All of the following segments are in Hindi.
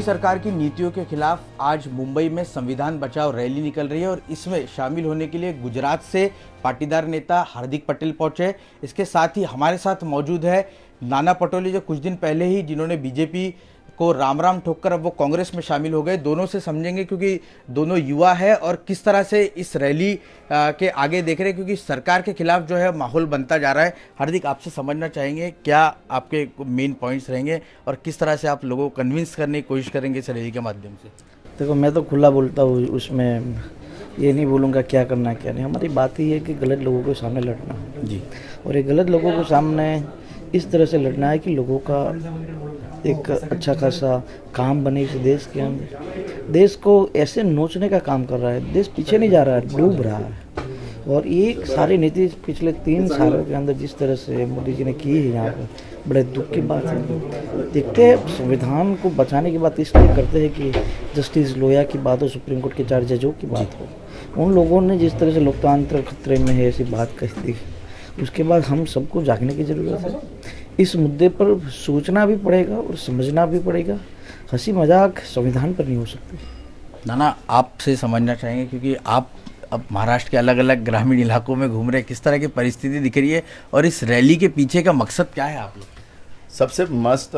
सरकार की नीतियों के खिलाफ आज मुंबई में संविधान बचाओ रैली निकल रही है और इसमें शामिल होने के लिए गुजरात से पाटीदार नेता हार्दिक पटेल पहुंचे। इसके साथ ही हमारे साथ मौजूद है नाना पटोले, जो कुछ दिन पहले ही जिन्होंने बीजेपी को राम राम ठोककर अब वो कांग्रेस में शामिल हो गए। दोनों से समझेंगे क्योंकि दोनों युवा है और किस तरह से इस रैली के आगे देख रहे हैं, क्योंकि सरकार के खिलाफ जो है माहौल बनता जा रहा है। हार्दिक, आपसे समझना चाहेंगे क्या आपके मेन पॉइंट्स रहेंगे और किस तरह से आप लोगों को कन्विंस करने की कोशिश करेंगे इस रैली के माध्यम से? देखो, मैं तो खुला बोलता हूँ, उसमें ये नहीं बोलूँगा क्या करना क्या नहीं। हमारी बात ही है कि गलत लोगों के सामने लड़ना जी, और ये गलत लोगों के सामने इस तरह से लड़ना है कि लोगों का एक अच्छा खासा काम बने इस देश के अंदर। देश को ऐसे नोचने का काम कर रहा है, देश पीछे नहीं जा रहा है, डूब रहा है। और ये सारी नीति पिछले 3 सालों के अंदर जिस तरह से मोदी जी ने की है, यहाँ पर बड़े दुख की बात है। देखते हैं, संविधान को बचाने की बात इसलिए करते हैं कि जस्टिस लोया की बात हो, सुप्रीम कोर्ट के 4 जजों की बात हो। उन लोगों ने जिस तरह से लोकतंत्र खतरे में है ऐसी बात कही थी, उसके बाद हम सबको जागने की ज़रूरत है। इस मुद्दे पर सोचना भी पड़ेगा और समझना भी पड़ेगा। हंसी मजाक संविधान पर नहीं हो सकती। नाना, आपसे समझना चाहेंगे क्योंकि आप अब महाराष्ट्र के अलग अलग ग्रामीण इलाकों में घूम रहे हैं, किस तरह की परिस्थिति दिख रही है और इस रैली के पीछे का मकसद क्या है आप लोग? सबसे मस्त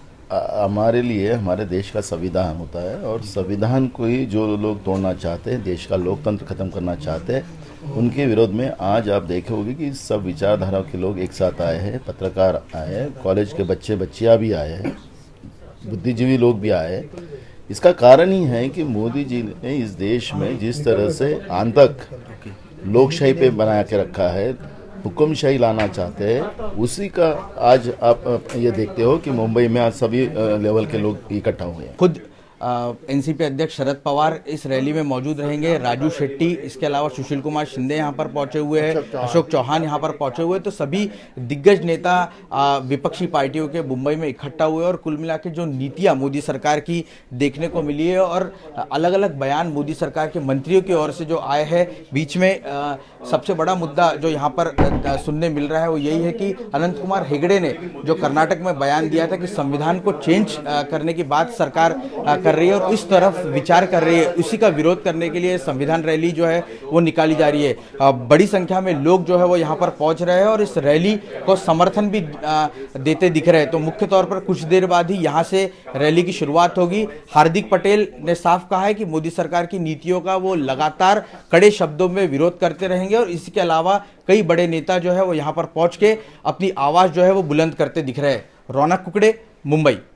हमारे लिए हमारे देश का संविधान होता है, और संविधान को ही जो लोग तोड़ना चाहते हैं, देश का लोकतंत्र खत्म करना चाहते हैं, उनके विरोध में आज आप देखोगे कि सब विचारधारा के लोग एक साथ आए हैं। पत्रकार आए हैं, कॉलेज के बच्चे बच्चियां भी आए हैं, बुद्धिजीवी लोग भी आए हैं। इसका कारण ही है कि मोदी जी ने इस देश में जिस तरह से आंतक लोकशाही पे बना के रखा है, हुक्मशाही लाना चाहते हैं, उसी का आज आप ये देखते हो कि मुंबई में आज सभी लेवल के लोग इकट्ठा हुए हैं। खुद एनसीपी अध्यक्ष शरद पवार इस रैली में मौजूद रहेंगे, राजू शेट्टी, इसके अलावा सुशील कुमार शिंदे यहाँ पर पहुंचे हुए हैं, अशोक चौहान यहाँ पर पहुंचे हुए। तो सभी दिग्गज नेता विपक्षी पार्टियों के मुंबई में इकट्ठा हुए और कुल मिला के जो नीतियाँ मोदी सरकार की देखने को मिली है और अलग अलग बयान मोदी सरकार के मंत्रियों की ओर से जो आए हैं, बीच में सबसे बड़ा मुद्दा जो यहाँ पर सुनने मिल रहा है वो यही है कि अनंत कुमार हेगड़े ने जो कर्नाटक में बयान दिया था कि संविधान को चेंज करने की बात सरकार कर रही है और इस तरफ विचार कर रही है, उसी का विरोध करने के लिए संविधान रैली जो है वो निकाली जा रही है। बड़ी संख्या में लोग जो है वो यहाँ पर पहुंच रहे हैं और इस रैली को समर्थन भी देते दिख रहे हैं। तो मुख्य तौर पर कुछ देर बाद ही यहाँ से रैली की शुरुआत होगी। हार्दिक पटेल ने साफ कहा है कि मोदी सरकार की नीतियों का वो लगातार कड़े शब्दों में विरोध करते रहेंगे और इसके अलावा कई बड़े नेता जो है वो यहाँ पर पहुंच के अपनी आवाज जो है वो बुलंद करते दिख रहे हैं। रौनक कुकड़े, मुंबई।